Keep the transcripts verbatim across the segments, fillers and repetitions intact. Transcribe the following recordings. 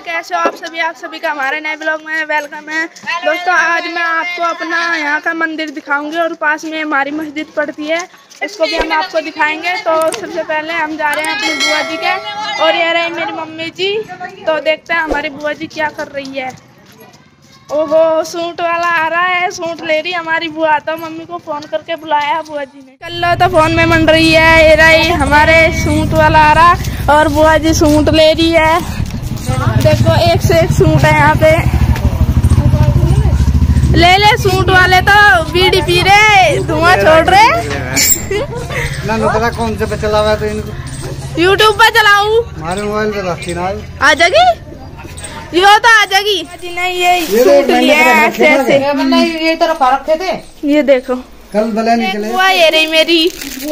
कैसे हो आप सभी आप सभी का हमारे नए ब्लॉग में वेलकम है। दोस्तों आज मैं आपको अपना यहाँ का मंदिर दिखाऊंगी और पास में हमारी मस्जिद पड़ती है, उसको भी हम आपको दिखाएंगे। तो सबसे पहले हम जा रहे हैं अपनी बुआ जी के, और ये रही मेरी मम्मी जी। तो देखते हैं हमारी बुआ जी क्या कर रही है। ओहो सूट वाला आ रहा है, सूट ले रही हमारी बुआ। तो मम्मी को फोन करके बुलाया बुआ जी ने, चल लो तो फोन में मन रही है। ये रही हमारे सूट वाला आ रहा और बुआ जी सूट ले रही है। देखो एक से एक सूट है यहाँ पे, ले ले सूट वाले तो बीड़ी पी रहे, धुआं छोड़ रहे। ना पता कौन से पे चला हुआ है तो इनको यूट्यूब पे चलाऊं, हमारे मोबाइल पे रखी ना आ जाएगी, यो तो आ जाएगी जी। नहीं ये सूट लिया है ऐसे ऐसे, ये तरफ रखे थे। ये देखो कल भले निकले। बुआ ये रही मेरी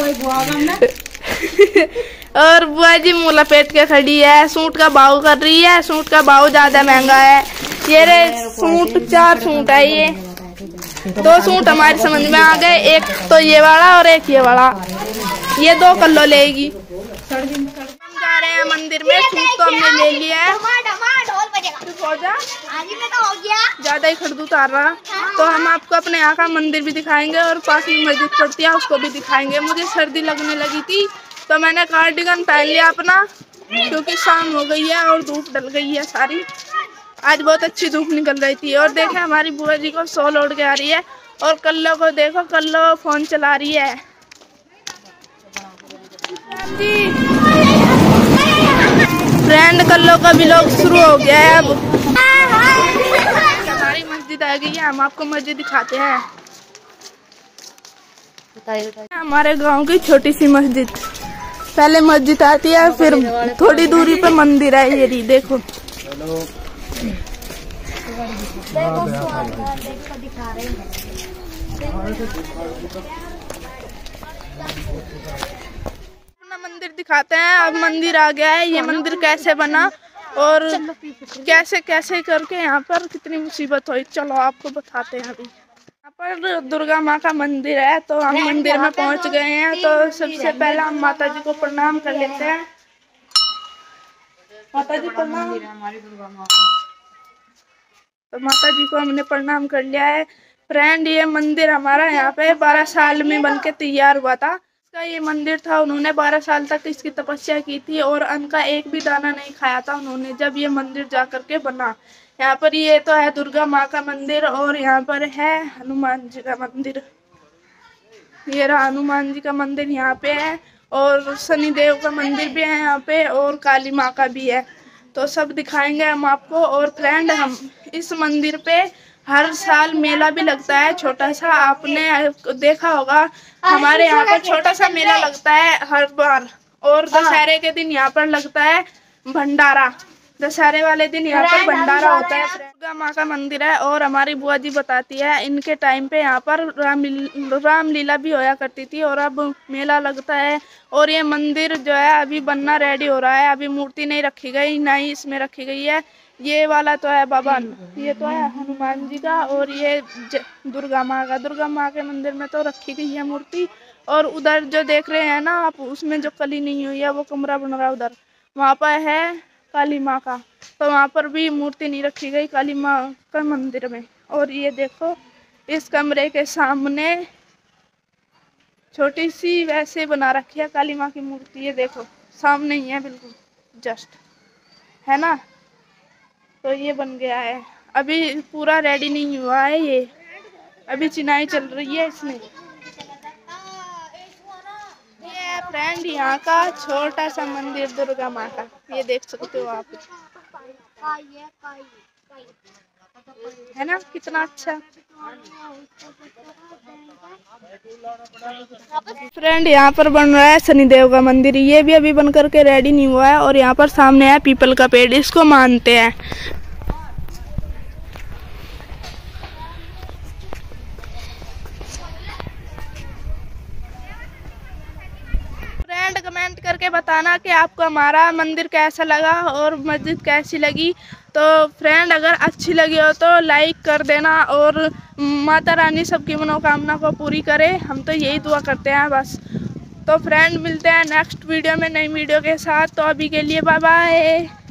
और बुआ जी मुँह लपेट के खड़ी है, सूट का भाव कर रही है। सूट का भाव ज्यादा महंगा है। ये रे सूट चार सूट है, ये दो सूट हमारे समझ में आ गए, एक तो ये वाला और एक ये वाला, ये दो कल्लो लेगी। हम जा रहे हैं मंदिर में, सूट तो हमने ले लिया है। ज्यादा ही खड़दू उतार रहा, तो हम आपको अपने यहाँ का मंदिर भी दिखाएंगे और पास में मस्जिद पड़ती है उसको भी दिखाएंगे। मुझे सर्दी लगने लगी थी तो मैंने कार्डिगन पहन लिया अपना, क्योंकि शाम हो गई है और धूप डल गई है सारी। आज बहुत अच्छी धूप निकल रही थी। और देखें हमारी बुआ जी को सॉल ओढ़ के आ रही है, और कल्लो को देखो, कल्लो फोन चला रही है जी। फ्रेंड कल्लो का व्लॉग शुरू हो गया है। अब हमारी मस्जिद आ गई है, हम आपको मस्जिद दिखाते हैं। हमारे गांव की छोटी सी मस्जिद, पहले मस्जिद आती है, फिर थोड़ी दूरी पे मंदिर है। ये देखो अपना मंदिर दिखाते हैं। अब मंदिर आ गया है, ये मंदिर कैसे बना और कैसे कैसे करके यहाँ पर कितनी मुसीबत हुई, चलो आपको बताते हैं। अभी यहाँ पर दुर्गा माँ का मंदिर है, तो हम मंदिर में पहुँच गए हैं। तो सबसे पहले हम माता जी को प्रणाम कर लेते हैं। माता जी प्रणाम। हमारी दुर्गा माँ का, तो माता जी को हमने प्रणाम कर लिया है। फ्रेंड ये मंदिर हमारा यहाँ पे बारह साल में बनके तैयार हुआ था। इसका ये मंदिर था, उन्होंने बारह साल तक इसकी तपस्या की थी और अन्न का एक भी दाना नहीं खाया था उन्होंने, जब ये मंदिर जा करके बना। यहाँ पर ये तो है दुर्गा माँ का मंदिर, और यहाँ पर है हनुमान जी का मंदिर। ये रहा हनुमान जी का मंदिर यहाँ पे है, और शनिदेव का मंदिर भी है यहाँ पे, और काली माँ का भी है। तो सब दिखाएंगे हम आपको। और फ्रेंड हम इस मंदिर पे हर साल मेला भी लगता है छोटा सा, आपने देखा होगा हमारे यहाँ पर छोटा सा मेला लगता है हर बार। और दशहरे के दिन यहाँ पर लगता है भंडारा, दशहरे वाले दिन यहाँ पर भंडारा होता है। दुर्गा माँ का मंदिर है, और हमारी बुआ जी बताती है इनके टाइम पे यहाँ पर राम रामलीला भी होया करती थी, और अब मेला लगता है। और ये मंदिर जो है अभी बनना रेडी हो रहा है, अभी मूर्ति नहीं रखी गई, ना ही इसमें रखी गई है। ये वाला तो है बाबा, ये तो है हनुमान जी का, और ये दुर्गा माँ का। दुर्गा माँ के मंदिर में तो रखी गई है मूर्ति। और उधर जो देख रहे हैं ना आप, उसमें जो कली नहीं हुई है वो कमरा बन रहा है उधर, वहाँ पर है काली माँ का, तो वहाँ पर भी मूर्ति नहीं रखी गई काली माँ का मंदिर में। और ये देखो इस कमरे के सामने छोटी सी वैसे बना रखी है काली माँ की मूर्ति, ये देखो सामने ही है बिल्कुल जस्ट, है ना। तो ये बन गया है, अभी पूरा रेडी नहीं हुआ है, ये अभी चिनाई चल रही है इसमें। ये फ्रेंड यहाँ का छोटा सा मंदिर दुर्गा माँ का, ये देख सकते हो आप, है ना कितना अच्छा। फ्रेंड यहाँ पर बन रहा है शनिदेव का मंदिर, ये भी अभी बन करके रेडी नहीं हुआ है। और यहाँ पर सामने है पीपल का पेड़, इसको मानते हैं। फ्रेंड कमेंट करके बताना कि आपको हमारा मंदिर कैसा लगा और मस्जिद कैसी लगी। तो फ्रेंड अगर अच्छी लगी हो तो लाइक कर देना, और माता रानी सबकी मनोकामना को पूरी करे, हम तो यही दुआ करते हैं बस। तो फ्रेंड मिलते हैं नेक्स्ट वीडियो में नई वीडियो के साथ। तो अभी के लिए बाय बाय।